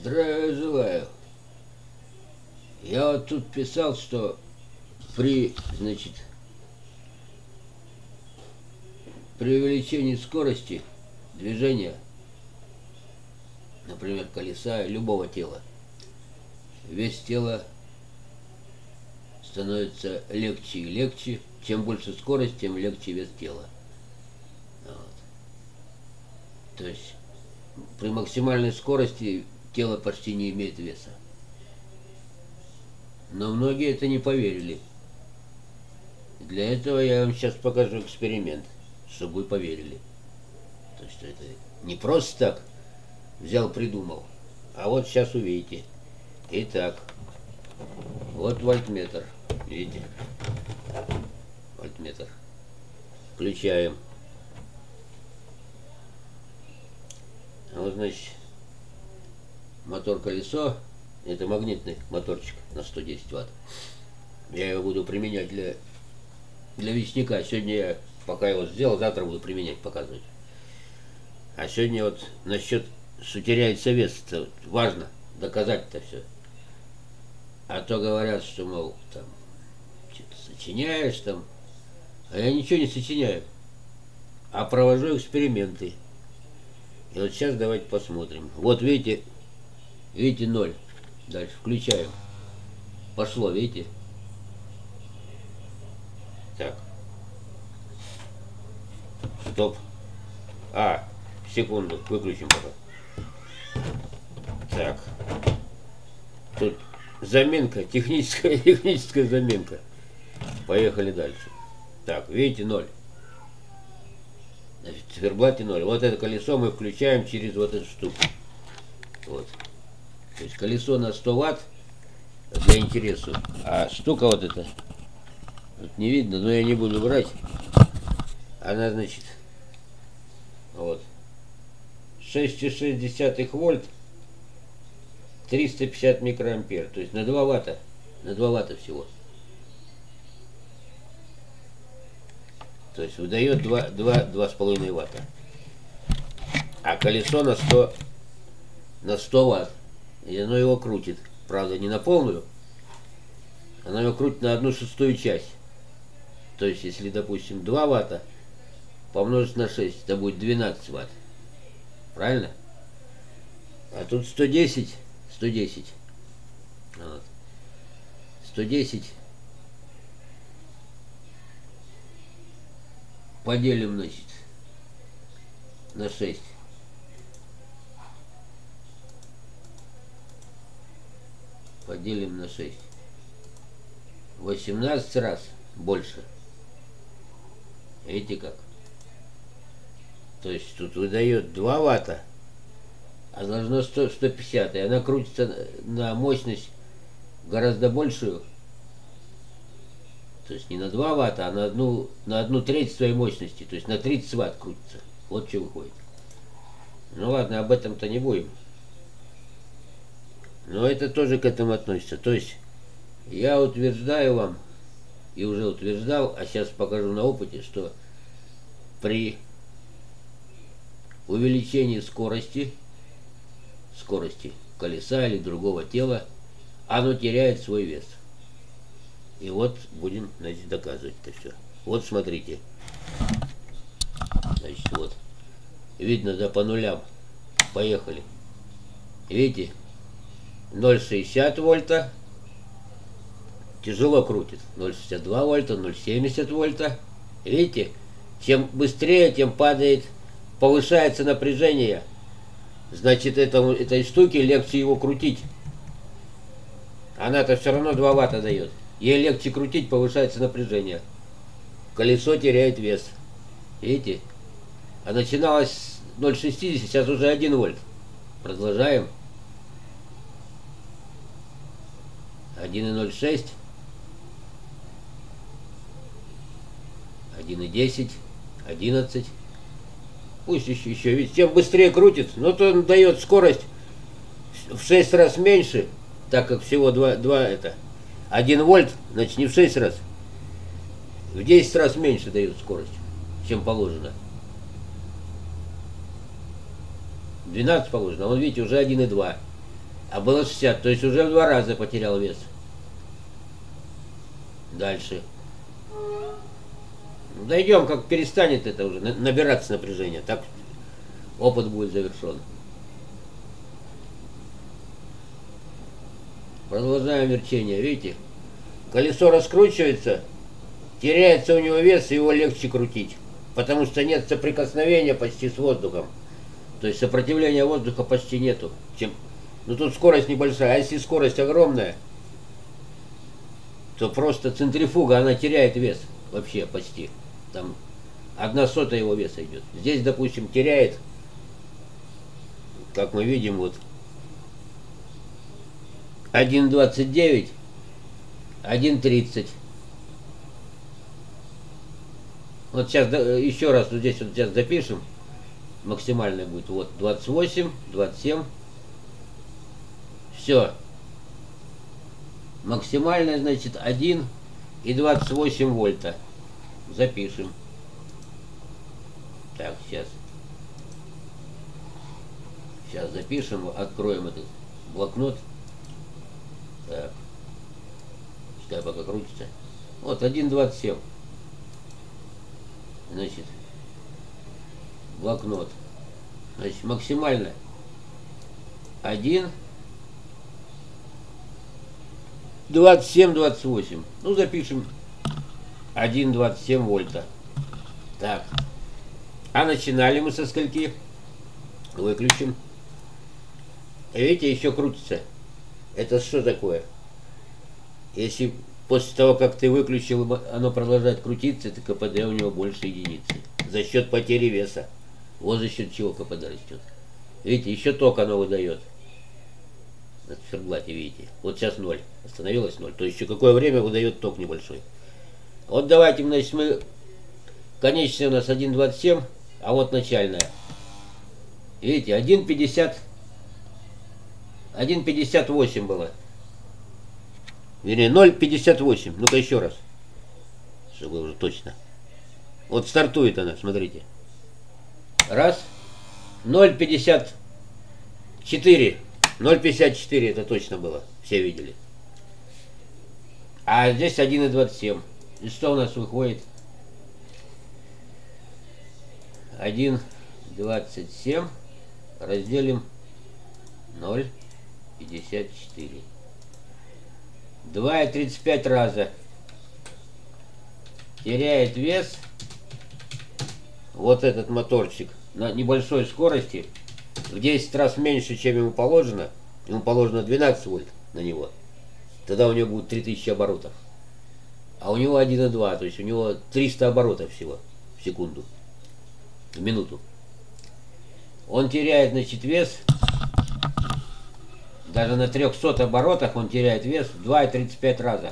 Здравия желаю. Я вот тут писал, что значит, при увеличении скорости движения, например, колеса любого тела, вес тела становится легче и легче. Чем больше скорость, тем легче вес тела. Вот. То есть при максимальной скорости тело почти не имеет веса. Но многие это не поверили. Для этого я вам сейчас покажу эксперимент, чтобы вы поверили. То есть это не просто так взял, придумал. А вот сейчас увидите. Итак, вот вольтметр. Видите? Вольтметр. Включаем. Вот, значит, мотор-колесо. Это магнитный моторчик на 110 Вт. Я его буду применять для весника. Сегодня я пока его сделал, завтра буду применять, показывать. А сегодня вот насчет, что теряется вес, это важно доказать-то все. А то говорят, что, мол, там, что-то сочиняешь там. А я ничего не сочиняю, а провожу эксперименты. И вот сейчас давайте посмотрим. Вот видите, 0. Дальше включаем. Пошло, видите? Так. Стоп. Секунду, выключим пока. Так. Тут заминка, техническая заминка. Поехали дальше. Так, видите, 0. Значит, в циферблате 0. Вот это колесо мы включаем через вот эту штуку. Вот. То есть колесо на 100 Вт для интересу. А штука вот эта, вот не видно, но я не буду брать. Она, значит, вот 6,6 вольт, 350 микроампер. То есть на 2 Вт. На 2 Вт всего. То есть выдает 2,5 Вт. А колесо на 100 Вт. И оно его крутит. Правда, не на полную. Оно его крутит на 1/6 часть. То есть, если, допустим, 2 Вт помножить на 6, это будет 12 Вт. Правильно? А тут 110. Вот. 110 поделим, значит, на 6. Поделим на 6. 18 раз больше. Видите как? То есть тут выдает 2 Вт, а должно 150. И она крутится на мощность гораздо большую. То есть не на 2 Вт, а на одну треть своей мощности. То есть на 30 Вт крутится. Вот что выходит. Ну ладно, об этом-то не будем. Но это тоже к этому относится. То есть я утверждаю вам, и уже утверждал, а сейчас покажу на опыте, что при увеличении скорости колеса или другого тела, оно теряет свой вес. И вот будем, значит, доказывать это все. Вот смотрите. Значит, вот. Видно, да, по нулям. Поехали. Видите? 0,60 вольта. Тяжело крутит. 0,62 вольта, 0,70 вольта. Видите? Чем быстрее, тем повышается напряжение. Значит, этой штуке легче его крутить. Она-то все равно 2 Вт дает. Ей легче крутить, повышается напряжение. Колесо теряет вес. Видите? А начиналось с 0,60, сейчас уже 1 вольт. Продолжаем. 1,06, 1,10, 11. Пусть еще, ведь чем быстрее крутит, но то он дает скорость в 6 раз меньше, так как всего 1 вольт, значит не в 6 раз, в 10 раз меньше дает скорость, чем положено. 12 положено, а вон видите, уже 1,2. А было 60, то есть уже в 2 раза потерял вес. Дальше. Дойдем, как перестанет это уже набираться напряжение. Так опыт будет завершен. Продолжаем верчение. Видите? Колесо раскручивается, теряется у него вес, и его легче крутить. Потому что нет соприкосновения почти с воздухом. То есть сопротивления воздуха почти нету. Ну тут скорость небольшая, а если скорость огромная, то просто центрифуга, она теряет вес вообще почти. Там 1/100 его веса идет. Здесь, допустим, теряет, как мы видим, вот 1,29, 1,30. Вот сейчас еще раз вот здесь вот сейчас запишем. Максимальная будет вот 28, 27. Все. Максимальная, значит, 1,28 вольта. Запишем. Так, сейчас. Сейчас запишем, откроем этот блокнот. Так. Пускай пока крутится. Вот 1,27. Значит, блокнот. Значит, максимально 1,27-28. Ну, запишем 1,27 вольта. Так. А начинали мы со скольки? Выключим. Видите, еще крутится. Это что такое? Если после того, как ты выключил, оно продолжает крутиться, то КПД у него больше единицы. За счет потери веса. Вот за счет чего КПД растет. Видите, еще ток оно выдает. На циферблате, видите. Вот сейчас 0. Остановилось 0. То есть еще какое время выдает ток небольшой. Вот давайте, значит, мы... Конечная у нас 1,27, а вот начальная. Видите, 1,50... 1,58 было. Вернее, 0,58. Ну-ка еще раз. Чтобы уже точно. Вот стартует она, смотрите. Раз. 0,54. 0,54 это точно было. Все видели. А здесь 1,27. И что у нас выходит? 1,27 разделим 0,54. 2,35 раза теряет вес вот этот моторчик на небольшой скорости в 10 раз меньше, чем ему положено. Ему положено 12 вольт на него. Тогда у него будет 3000 оборотов. А у него 1,2, то есть у него 300 оборотов всего в секунду, в минуту. Он теряет, значит, вес, даже на 300 оборотах он теряет вес в 2,35 раза.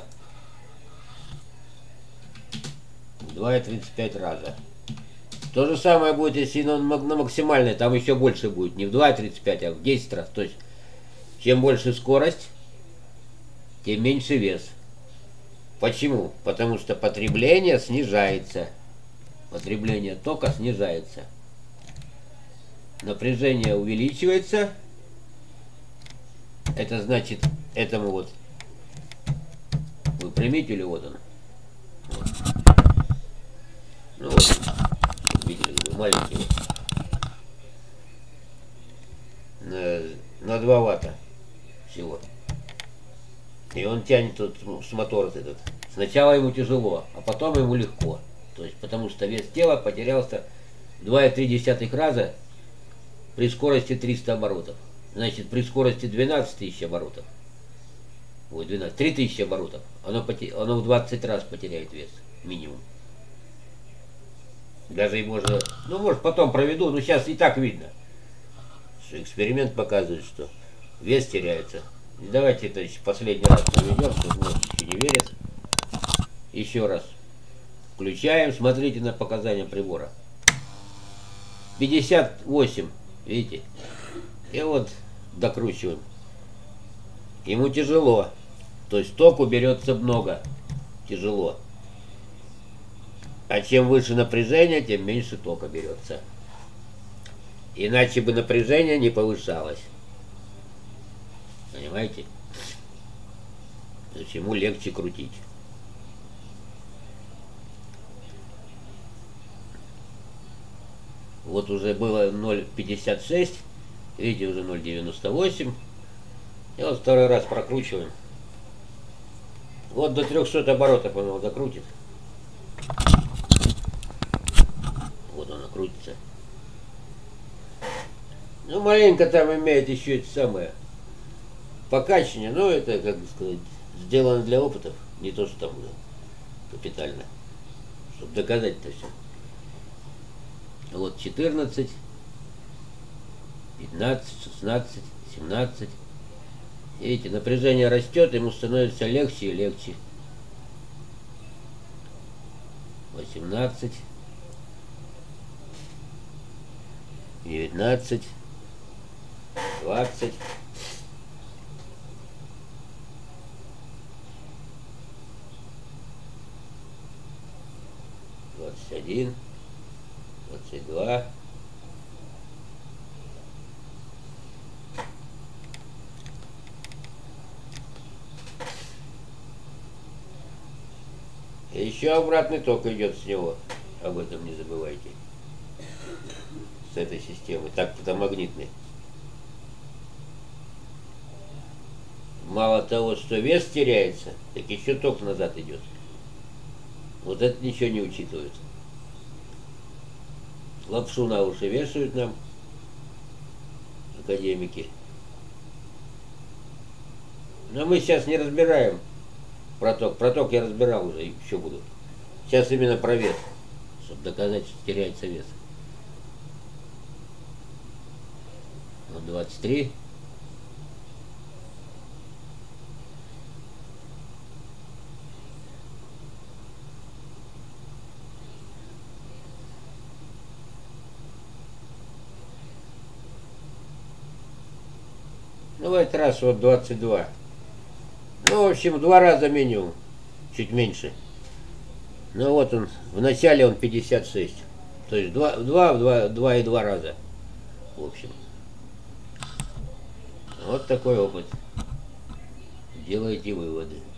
2,35 раза. То же самое будет, если на максимальной, там еще больше будет. Не в 2,35, а в 10 раз. То есть, чем больше скорость, тем меньше вес. Почему? Потому что потребление снижается. Потребление тока снижается. Напряжение увеличивается. Это значит, этому вот выпрямителю, вот он. Вот. Ну вот, видели, маленький вот. На 2 ватта всего. И он тянет вот с мотора этот. Сначала ему тяжело, а потом ему легко. То есть, потому что вес тела потерялся 2,3 раза при скорости 300 оборотов. Значит, при скорости 12 тысяч оборотов, ой, 12, 3000 оборотов, оно в 20 раз потеряет вес, минимум. Даже и можно, ну, может, потом проведу, но сейчас и так видно, что эксперимент показывает, что вес теряется. И давайте это еще последний раз проведем, кто еще не верит. Еще раз. Включаем, смотрите на показания прибора. 58, видите? И вот докручиваем. Ему тяжело. То есть току берется много. Тяжело. А чем выше напряжение, тем меньше тока берется. Иначе бы напряжение не повышалось. Понимаете? То есть ему легче крутить. Вот уже было 0,56, видите, уже 0,98. И вот второй раз прокручиваем. Вот до 300 оборотов он его докрутит. Вот оно крутится. Ну, маленько там имеет еще это самое покачивание, но это, как бы сказать, сделано для опытов, не то, что там капитально, чтобы доказать-то все. Вот 14, 15, 16, 17. Видите, напряжение растет, ему становится легче и легче. 18, 19, 20. 21, 22. И еще обратный ток идет с него. Об этом не забывайте. С этой системы. Так-то магнитный. Мало того, что вес теряется, так еще ток назад идет. Вот это ничего не учитывается. Лапшу на уши вешают нам академики. Но мы сейчас не разбираем проток. Проток я разбирал уже, и еще буду. Сейчас именно про вес, чтобы доказать, что теряется вес. Вот 23. Ну, в этот раз вот 22. Ну, в общем, в 2 раза минимум. Чуть меньше. Ну, вот он, в начале он 56. То есть 2,2 раза. В общем. Вот такой опыт. Делайте выводы.